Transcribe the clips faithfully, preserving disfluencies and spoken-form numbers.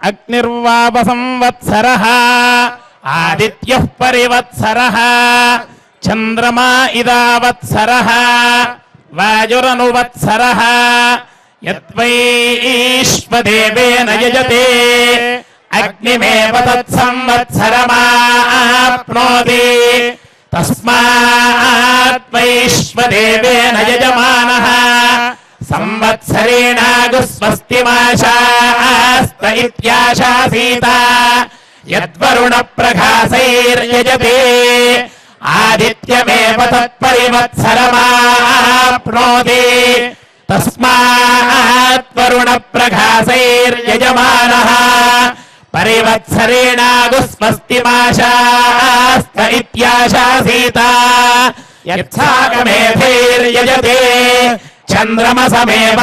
అగ్నిర్వాప సంవత్సరః ఆదిత్యః పరివత్సరః చంద్రమా ఇదావత్సరః వాయురనువత్సరః యద్వైశ్వదేవేన యజతే అగ్నిమేవ తత్సంవత్సరమాప్నోతి తస్మాత్ వైశ్వదేవేన యజమానః సంవత్సరేణాగు స్వస్తిమాశాస్త ఇత్యాశాసీత యద్వరుణ ప్రఘాసైర్యజతే ఆదిత్యమేవ తత్పరివత్సరమాప్నోతి తస్మాత్ వరుణ ప్రఘాసైర్యజమానః పరివత్సరేణాగు స్వస్తిమాశాస్త ఇత్యాశాసీత యత్సాకమేధైర్యజతే చంద్రమసమేవ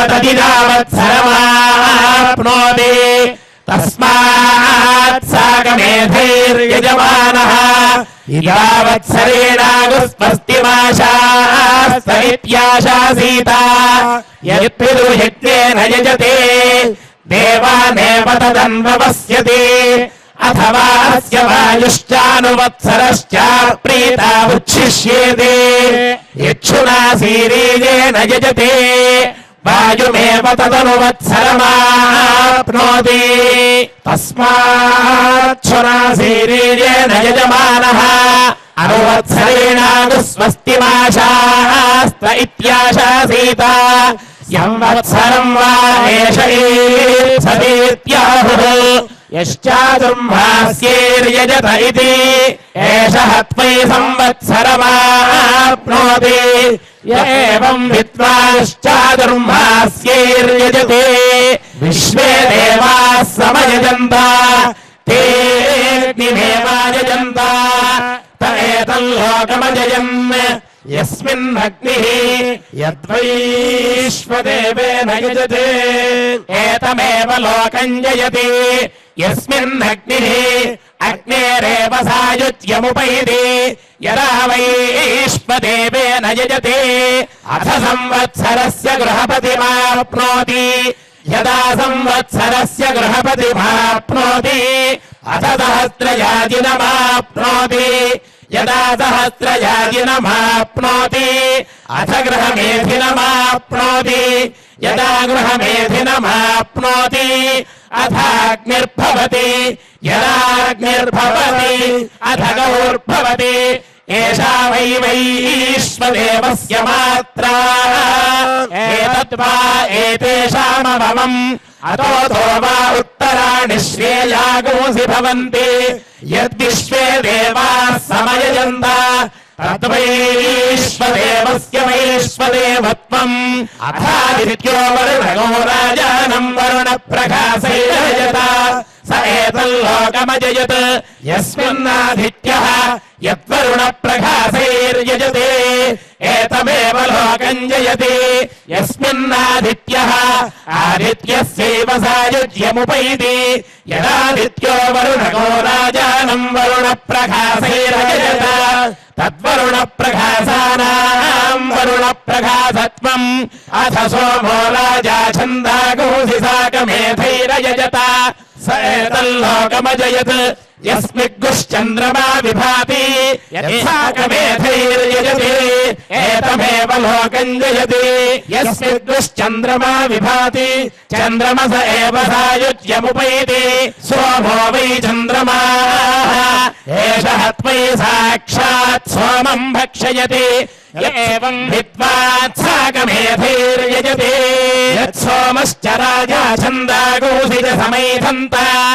తదిదావత్సరమాప్నోతి తస్మాత్ సాకమేధైర్యజమానః ఇదావత్సరేణాగు స్వస్తిమాశాస్త ఇత్యాశాసీత యత్పితృయజ్ఞేన యజతే దేవానేవ తదన్వపశ్యతి అథవా అస్య వాయుశ్చానువత్సరశ్చ ప్రీతా ఉచ్ఛిష్యేతే యచ్చునాసీరీజేన యజతే వాయుమేవ తదనువత్సరమాప్నోతి తస్మాచ్చునాసీరీజేన యజమానః అనువత్సరేణాగు స్వస్తిమాశాస్త ఇత్యాశాసీత సంవత్సరం వా ఏష సదీత్యాహుః యశ్చాతుర్మాస్యైర్యజత ఇతి ఏషః త్వై సంవత్సరమాప్నోతి య ఏవం విద్వాంశ్చాతుర్మాస్యైర్యజతే విశ్వే దేవాः సమయజంత తేऽగ్నిమేవాయజంత త ఏతల్లోకమజయన్ యస్మిన్నగ్నిః యద్వైశ్వదేవేన యజతే ఏతమేవ లోకం జయతి యస్మిన్నగ్నిః అగ్నేరేవ సాయుజ్యముపైతి యదా వైశ్వదేవేన యజతే అథ సంవత్సరస్య గృహపతిమాప్నోతి యదా సంవత్సరస్య గృహపతిమాప్నోతి అథ సహస్రయాజినమాప్నోతి యదా సహస్రయాజినమాప్నోతి అథ గృహమేధినమాప్నోతి యదా గృహమేధినమాప్నోతి అథాగ్నిర్భవతి యదాగ్నిర్భవతి అథ గౌర్భవతి ఏషా వై వైశ్వదేవస్య మాత్రా ఏతద్వా ఏతేషామవమం అతోతో వా ఉత్తరాణి శ్రేయాగోసి భవంతి యద్విశ్వే దేవాः సమయజంత తద్వైశ్వదేవస్య వైశ్వదేవత్వం అథాదిత్యో వరుణో రాజానం వరుణ ప్రకాశైరజత స ఏతల్లోకమజయత్ యస్మిన్నాదిత్యః యద్వరుణ ప్రకాశైర్యజతే ఏతమేవ లోకం జయతి యస్మిన్నాదిత్యః ఆదిత్యస్యైవ సాయుజ్యముపైతి యదాదిత్యో వరుణో రాజానం వరుణ ప్రకాశైరజత తద్వరుణ ప్రకాశానాం వరుణ ప్రకాశత్వం అథ సోమో రాజా ఛందాగోసి సాకమేధైరయజత స ఏతల్లోకమజయత్ యస్మిగ్గుశ్చంద్రమా విభాతి యత్సాకమేధైర్యజతే ఏతమేవ లోకం జయతి యస్మిగ్గుశ్చంద్రమా విభాతి చంద్రమస ఏవ సాయుజ్యముపైతి సోమో వై చంద్రమా ఏషః త్వై సాక్షాత్ సోమం భక్షయతి ఏవం విద్వాత్సాకమేధైర్యజతే యత్సోమశ్చ రాజా ఛందాగోసి సమేధంత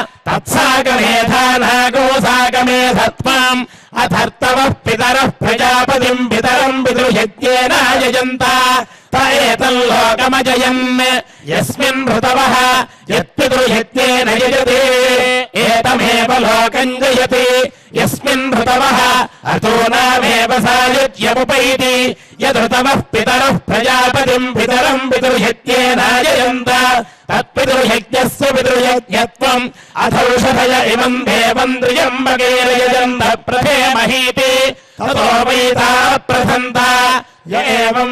తత్సాకమేధానాగోసాకమేధత్వం అథర్తవః పితరః ప్రజాపతిం పితరం పితృయజ్ఞేన యజంత త ఏతల్లోకమజయన్ యస్మిన్ ఋతవః యత్పితృయజ్ఞేన యజతే ఏతమేవ లోకం జయతి యస్మిన్ ఋతవః అతూనామేవ సాయుజ్యముపైతి యదృతవః పితరః ప్రజాపతిం పితరం పితృయజ్ఞేన యజంత తత్పితృయజ్ఞస్య పితృయజ్ఞత్వం అథౌషధయ ఇమం దేవం త్ర్యంబకేర్యజంత ప్రథేమహీతి తతో వైతా ప్రథంత య ఏవం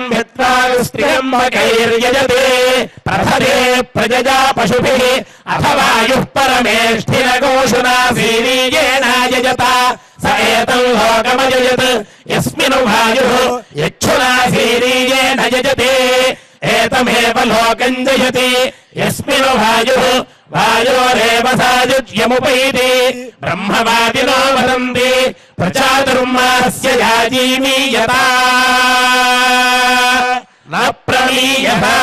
విద్వాంస్త్ర్యంబకైర్యజతే ప్రథదే ప్రజజా పశుభిః అథ వాయుః పరమ ఏతమేష్ఠిరగోషునాసీరీయేణాయజత स एतं लोकमयजत् यस्मिन् वायुः यच्छुनासीरीयेण यजते एतमेव लोकं जयति यस्मिन् वायुः वायोरेव सायुज्यमुपैति ब्रह्मवादिनो वदन्ति प्रचातुर्मास्य याजीमीयता न प्रमीयता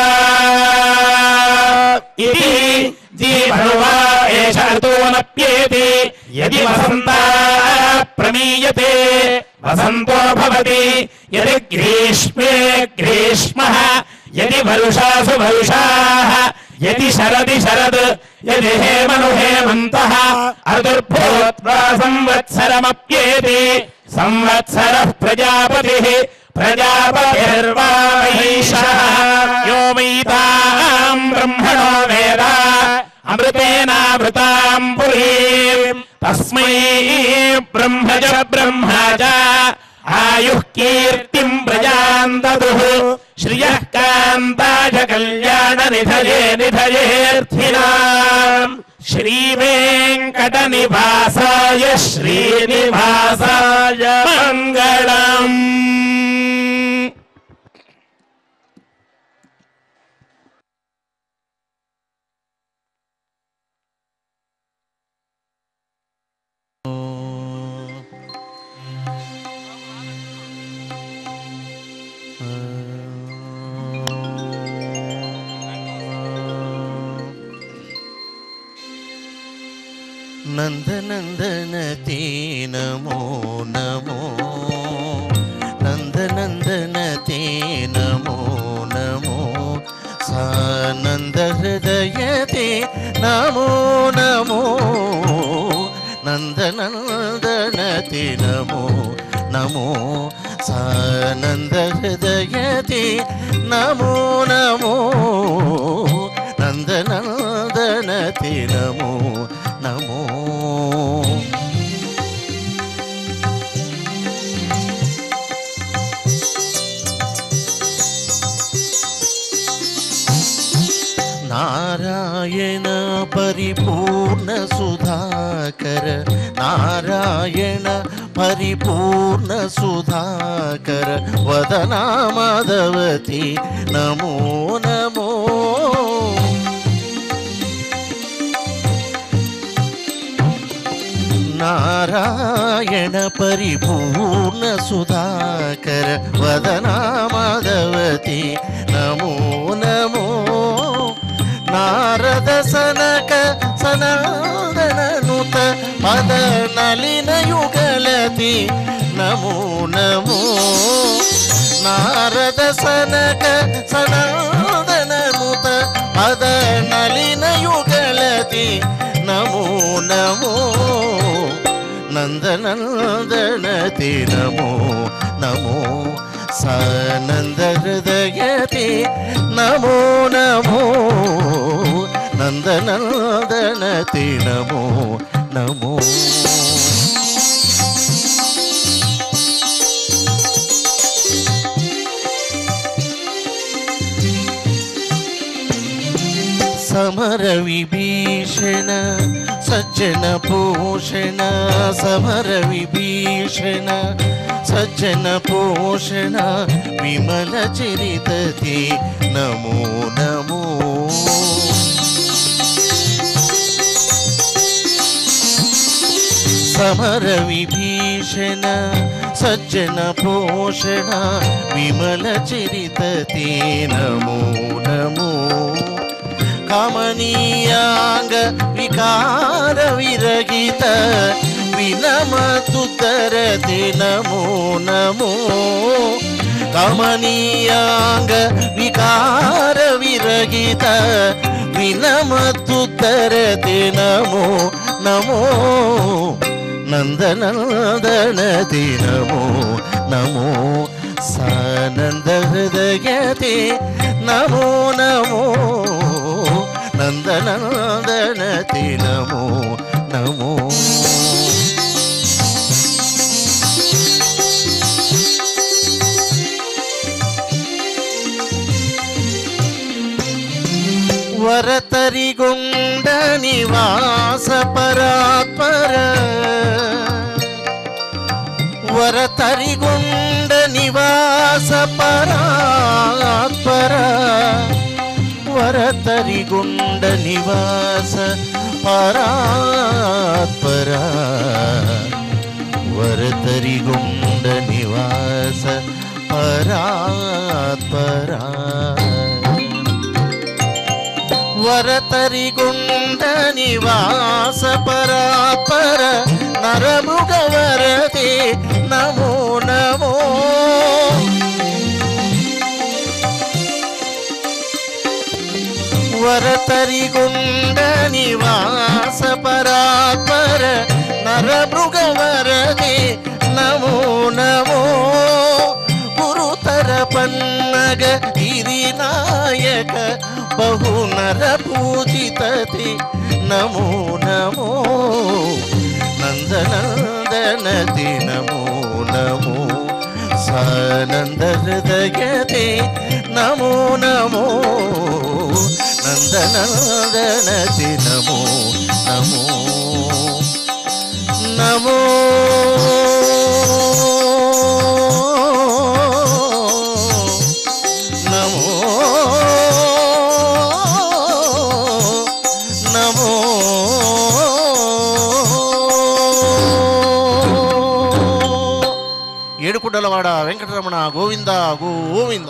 इति जीवन्वा एष ऋतूनप्येति यदि वसन्तः प्रमीयते वसन्तो भवति यदि ग्रीष्मे ग्रीष्मः यदि वर्षासु वर्षाः यदि शरदि शरद यदि हेमनु हेमन्तः ऋतुर्भूत्वा संवत्सरमप्येति संवत्सरः प्रजापतिः प्रजापतिर्वा महिषः यो वैताम् ब्रह्मणो वेद अमृतेनावृताम् पुरीम् तस्मै ब्रह्म च ब्रह्म च आयुः कीर्तिम् प्रजाम् ददुः श्रियः कान्ताय कल्याणनिधये निधयेऽर्थिनाम् श्रीवेङ्कटनिवासाय श्रीनिवासाय मङ्गलम् नंदनंदनते नमो नमो नंदनंदनते नमो नमो सानंद हृदयते नमो नमो नंदनंदनते नमो नमो सानंद हृदयते नमो नमो नंदनंदनते नमो नमो नारायण परिपूर्ण सुधाकर नारायण परिपूर्ण सुधाकर वदना माधवती नमो नमो नारायण परिपूर्ण सुधाकर वदना माधवती नमो नमो नारद सनक सनातननुत पद नलिन युगलति नमो नमो नारद सनक सनातननुत पद नलिन युगलति नमो नमो नंदनंदनते नमो नमो सानंद हृदयते नमो नमो नंदनंदनते नमो नमो समर विभीषण सज्जन पोषण समर विभीषण सज्जन पोषण विमल चरितते नमो नमो समर विभीषण सज्जन पोषण विमल चरितते नमो नमो कमनीयांग विकार विरहित विनमतुतरते नमो नमो कमनीयांग विकार विरहित विनमतुतरते नमो नमो नंदनंदनते नमो नमो सानंद हृदयते नमो नमो नंदनंदनते नमो नमो वरतरिगुंडनि ನಿವಾಸ ಪರಾತ್ಪರ ವರತರಿಗುಂಡ ನಿವಾಸ ಪರಾತ್ಪರ ವರತರಿಗುಂಡ ನಿವಾಸ ಪರಾತ್ಪರ ವರತರಿಗುಂಡ ನಿವಾಸ ಪರಾತ್ಪರ ವರತರಿಗುಂಡ ನಿವಾಸ ಪರಾತ್ಪರ ನರಮೃಗವರದೆ ನಮೋ ನಮೋ ವರತರಿಗುಂಡ ನಿವಾಸ ಪರಾತ್ಪರ ನರಮೃಗವರದೆ ನಮೋ ನಮೋ ಗುರುತರ ಪನ್ನಗ ಗಿರಿನಾಯಕ ಬಹು ನರ ಪೂಜಿತತೆ ನಮೋ ನಮೋ ನಂದನಂದನತೆ ನಮೋ ನಮೋ ಸಾನಂದ ಹೃದಯತೆ ನಮೋ ನಮೋ ನಂದನಂದನತೆ ನಮೋ ನಮೋ ನಮೋ ನಮೋ ನಮೋ ఏడుకుండలవాడ వెంకటరమణ గోవింద గోవింద.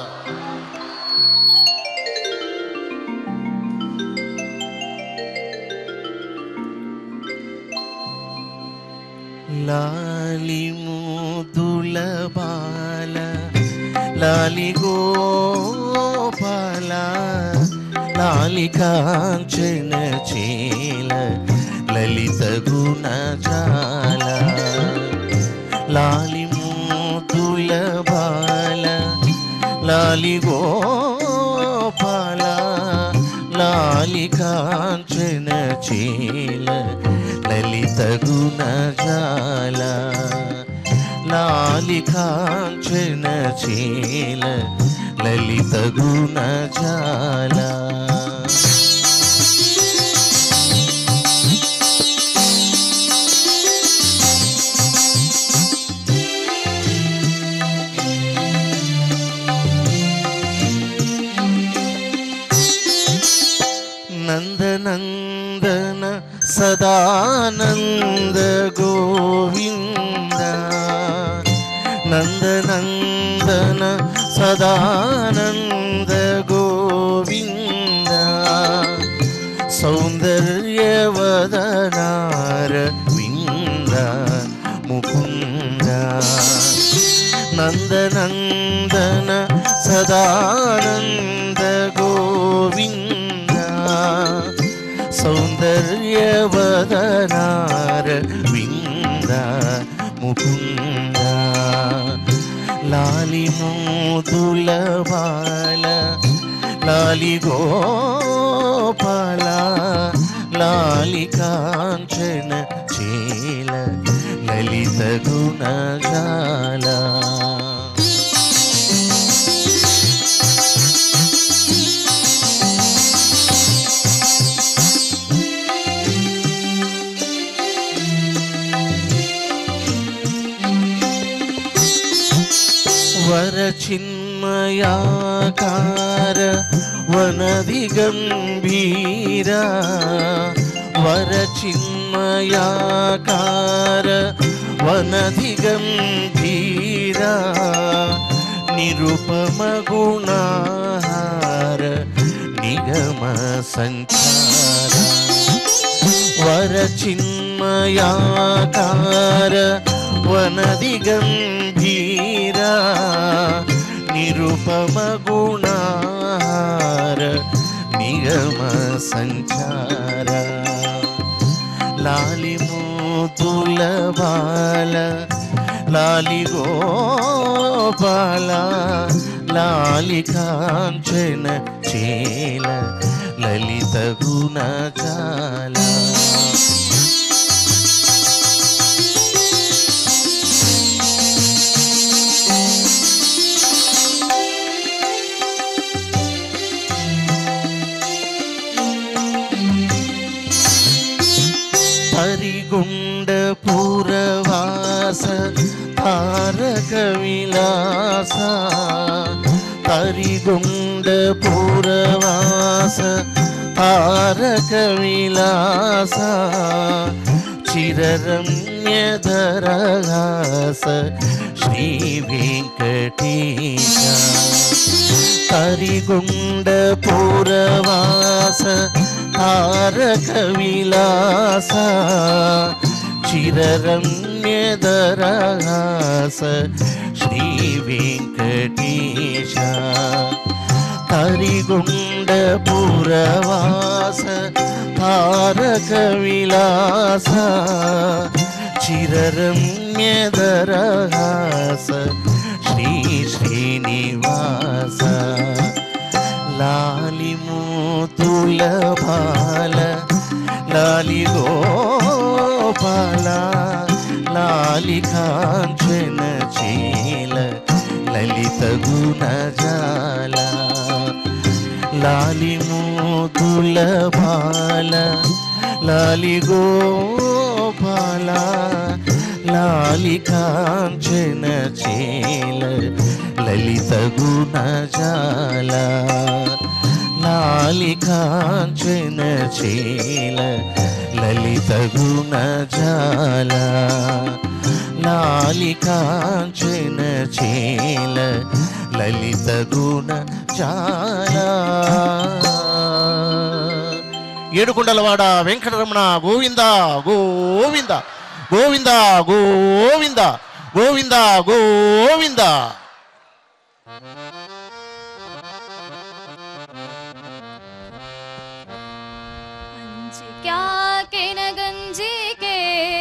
లాలి ముదుల బాల లాలి గోపాల లాలి కాంచన చేల లలిత గుణ జాల లాలి ముదుల బాల లాలి గోపాల లాలి కాంచన చేల లలిత గుణ జాల లాలి కాంచన చేల లలిత గుణ జాల నందనందన సదానంద గోవింద నందనందన సదానంద గోవింద సౌందర్యవదనార వింద ముకుంద నందనందన సదానంద గోవింద సౌందర్యవదనార వింద ముకుంద లాలి మోదుల బాల లాలి గోపాల లాలి కాంచన చేల లలిత గుణ జాల వరచిన్మయాకార వనదిగంభీర వరచిన్మయాకార వనదిగంభీర నిరుపమ గుణాహార నిగమ సంచార వరచిన్మయాకార వనదిగంభీర నిరుపమ గుణాహార నిగమ సంచార లాలి మోదుల బాల లాలి గోపాల లాలి కాంచన చేల లలిత గుణ జాల ತರಿಗುಂಡ ಪುರವಾಸ ತಾರಕ ವಿಲಾಸ ತರಿಗುಂಡ ಪುರವಾಸ ತಾರಕ ವಿಲಾಸ ಚಿರರಮ್ಯಧರಹಾಸ ಶ್ರೀ ವೆಂಕಟೇಶ ತರಿಗುಂಡ ಪುರವಾಸ ತಾರಕ ವಿಲಾಸ ಚಿರರಮ್ಯಧರಹಾಸ ಶ್ರೀ ವೆಂಕಟೇಶ ತರಿಗುಂಡ ಪುರವಾಸ ತಾರಕ ವಿಲಾಸ ಚಿರರಮ್ಯಧರಹಾಸ ಶ್ರೀ ಶ್ರೀನಿವಾಸ ಲಾಲಿ ಮೂತುಲ ಬಾಲ ಲಾಲಿ ಗೋಪಾಲ ಲಾಲಿ ಕಾಂಚನ ಚೇಲ ಲಲಿತ ಗುಣ ಜಾಲ ಲಾಲಿ ಮೂತುಲ ಬಾಲ ಲಾಲಿ ಗೋಪಾಲ ಲಾಲಿ ಕಾಂಚನ ಚೇಲ ಲಲಿತ ಗುಣ ಜಾಲ ಲಾಲಿ ಕಾಂಚನ ಚೇಲ ಲಲಿತ ಗುಣ ಜಾಲ ಲಾಲಿ ಕಾಂಚನ ಚೇಲ ಲಲಿತ ಗುಣ ಜಾಲ. ఏడుకొండలవాడ వెంకటరమణ గోవింద గోవింద గోవింద గోవింద గోవింద గోవింద. क्या के न गंजी के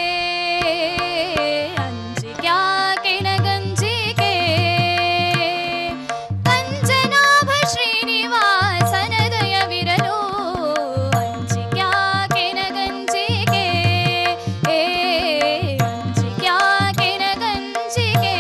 अंज क्या के न गंजी के कंजनाभ श्रीनिवासन दय विरलो अंज क्या के न गंजी के अंज क्या के न गंजी के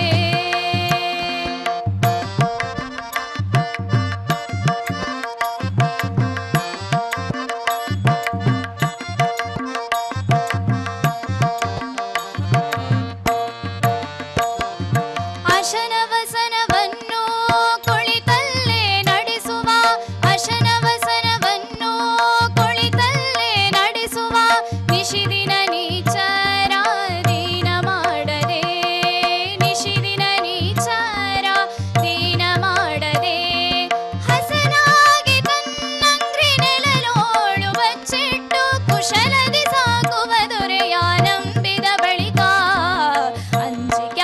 ಅಶನವಸನವನ್ನು ಕುಳಿತಲ್ಲೇ ನಡೆಸುವ ಅಶನವಸನವನ್ನು ಕುಳಿತಲ್ಲೇ ನಡೆಸುವ ನಿಶಿದಿನ ನೀಚರ ದೀನ ಮಾಡದೆ ನಿಶಿದಿನ ನೀಚರ ದೀನ ಮಾಡದೆ ಹಸನಾಗಿ ತನ್ನಂಗ್ರಿ ನೆಲಲೋಳು ಬಚ್ಚಿಟ್ಟು ಕುಶಲದಿ ಸಾಕುವ ದೊರೆಯ ನಂಬಿದ ಬಳಿಕ ಅಂಜಿಕ್ಯಾ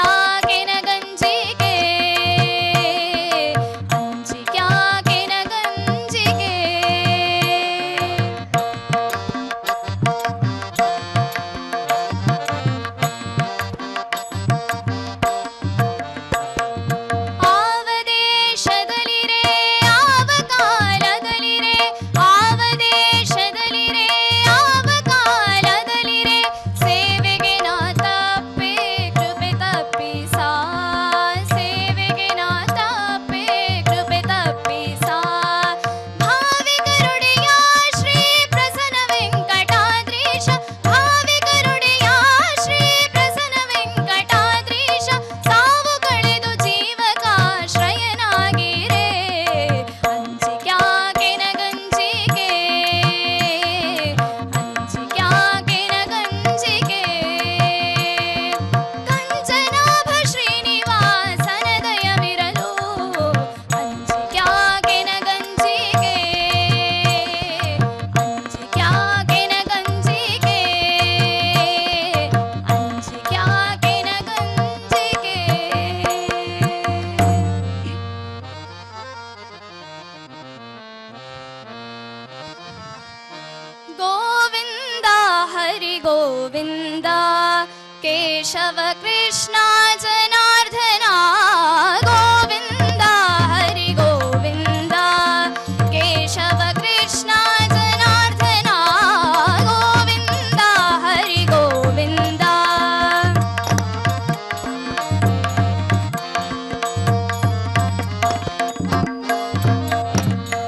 गोविंद केशव कृष्ण जनार्दन गोविंद हरि गोविंद केशव कृष्ण जनार्दन गोविंद हरि गोविंद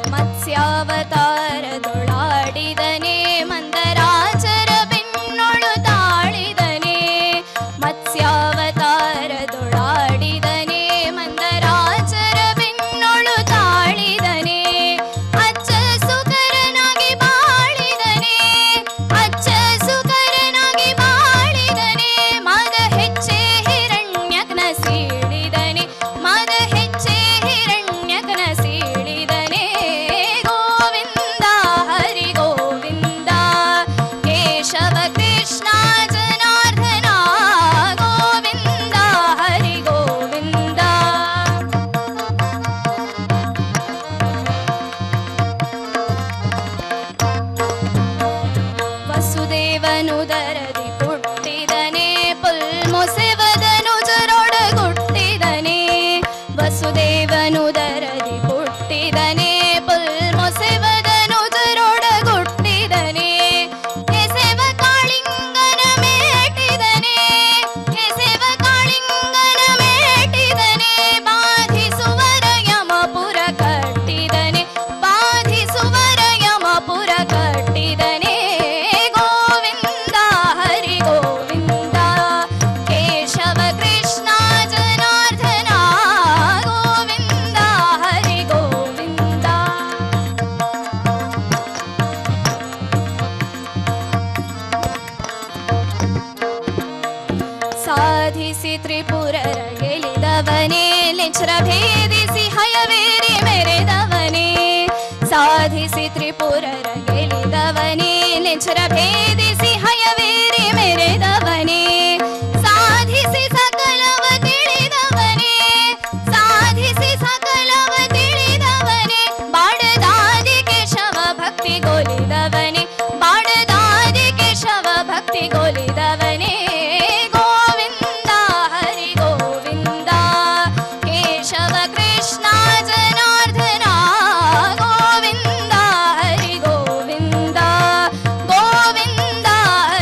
मत्स्यावतार दोळाडिदने मंदराचर बेन्नोळु ವಸುದೇವನುದರದಿ ಹುಟ್ಟಿದನೆ ಪುಲ್ಮೊಸೆವದನುಜರೊಡಗುಟ್ಟಿದನೆ ವಸುದೇವನುದರದಿ ಹುಟ್ಟಿದನೆ ಪುಲ್ಮೊಸೆವದನುಜರೊಡಗುಟ್ಟಿದನೆ ಎಸೆವ ಕಾಳಿಂಗನ ಮೇಟಿದನೆ ಎಸೆವ ಕಾಳಿಂಗನ ಮೇಟಿದನೆ ಬಾಧಿಸುವರ ಯಮಪುರ ಕಟ್ಟಿದನೆ ಬಾಧಿಸುವರ ಯಮಪುರ ಕಟ್ಟಿದನೆ ಗೋವಿಂದ ಹರಿ ಗೋವಿಂದ ಕೇಶವ ಕೃಷ್ಣ ಜನಾರ್ದನ ಗೋವಿಂದ ಹರಿ ಗೋವಿಂದ ಸಾಧಿಸಿ ತ್ರಿಪುರರ ಗೆಲಿದವನೇ ಲಿಚ್ಛ್ರ ಭೇದಿಸಿ ಹಯವೇರಿ ಮೆರೆದವನೇ ಸಾಧಿಸಿ ತ್ರಿಪುರರ ಗೆಲಿದವನೇ ಲಿಚ್ಛ್ರ ಭೇದಿಸಿ ಹಯವೇರಿ ಮೆರೆದವನೇ ಸಾಧಿಸಿ ಸಕಲವ ತಿಳಿದವನೇ ಸಾಧಿಸಿ ಸಕಲವ ತಿಳಿದವನೇ ಬಾಡದಾದಿ ಕೇಶವ ಭಕ್ತಿ ಗೋಲಿದವನೇ ಬಾಡದಾದಿ ಕೇಶವ ಭಕ್ತಿ ಗೋಲಿದವನೇ ಗೋವಿಂದ ಹರಿ ಗೋವಿಂದ ಕೇಶವ ಕೃಷ್ಣ ಜನಾರ್ದನ ಗೋವಿಂದ ಹರಿ ಗೋವಿಂದ ಗೋವಿಂದ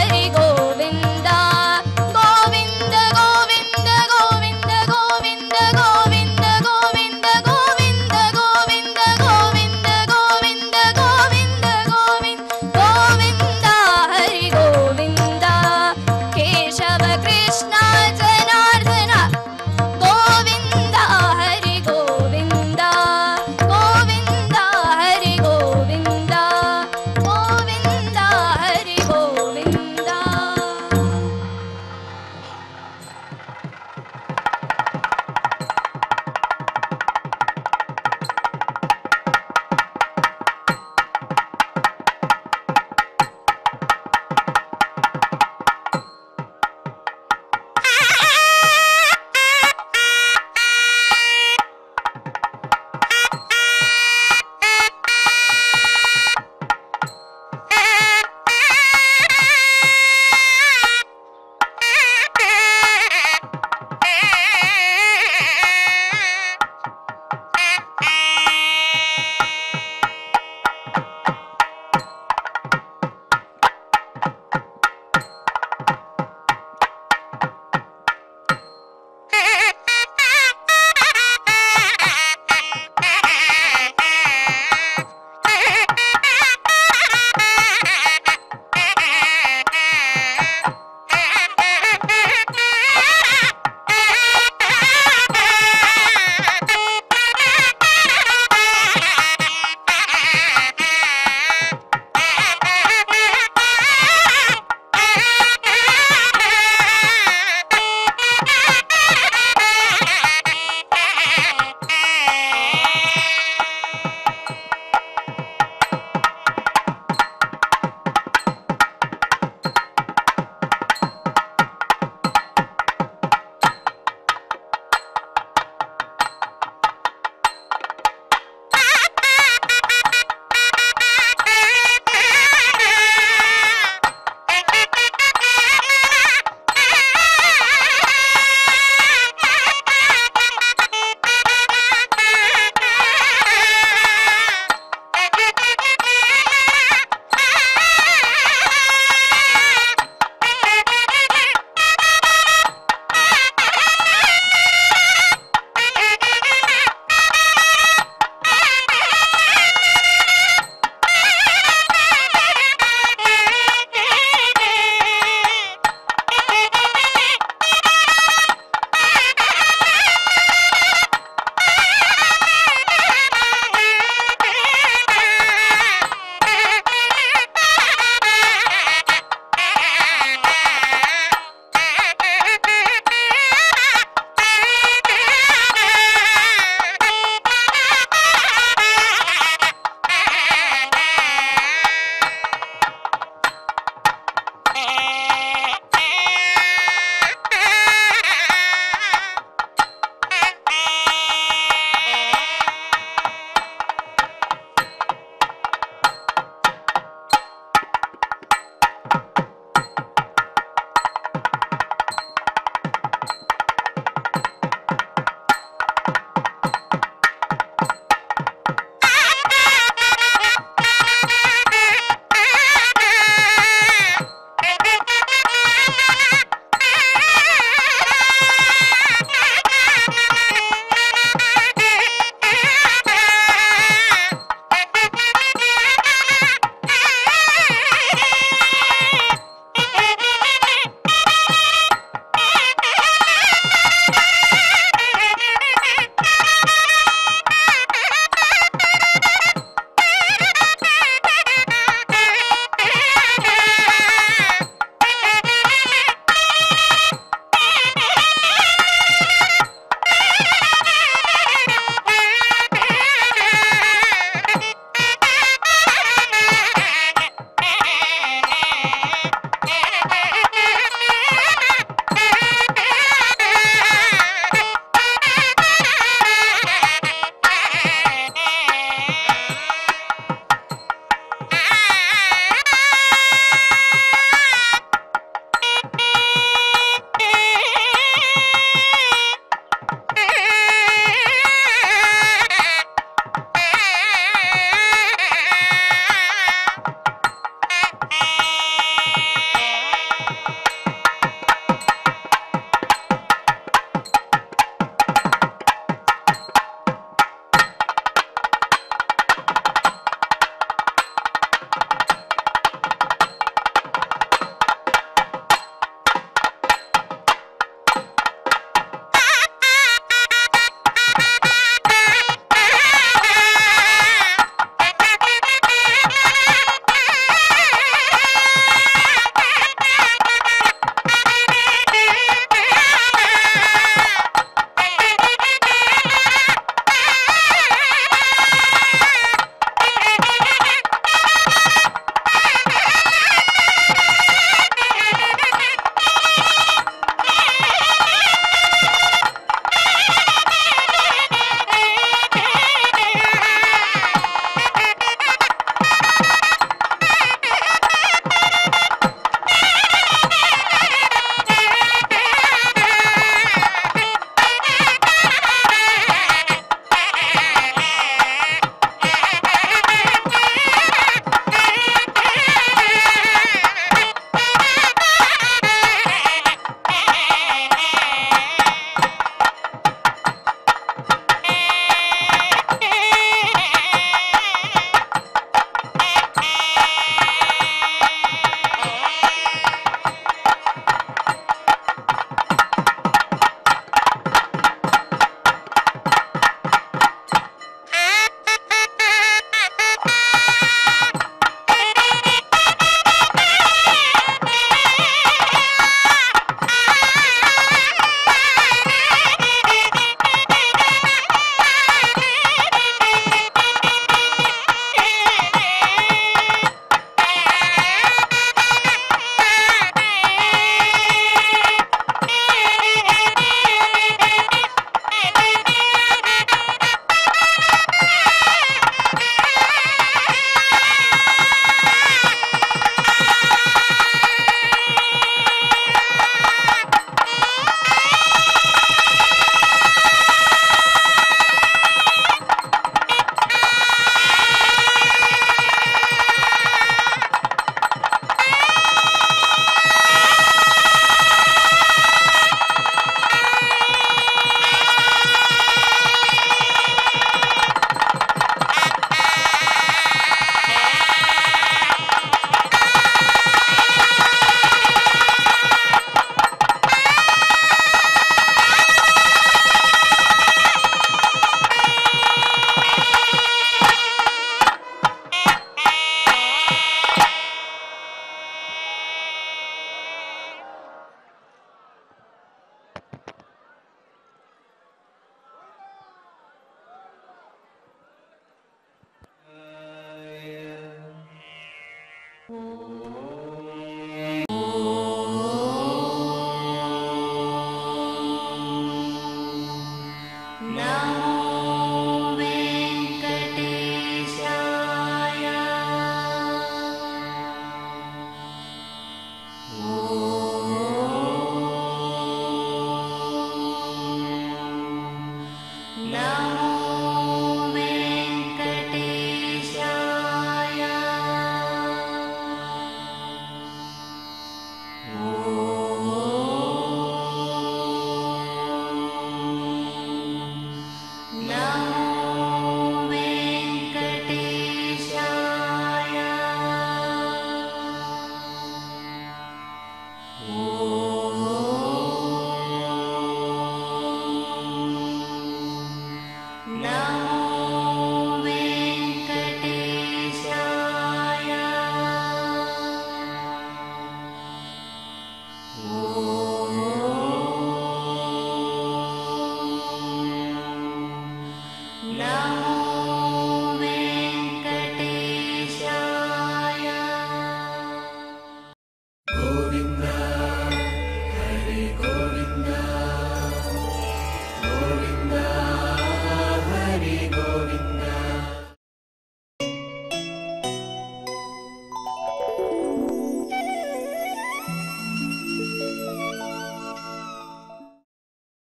ఓ